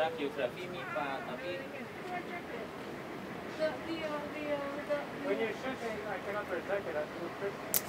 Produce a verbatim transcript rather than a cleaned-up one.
secara geografi M I P A, tapi The, the, uh, the, uh, the, When you're shooting, I cannot project it. I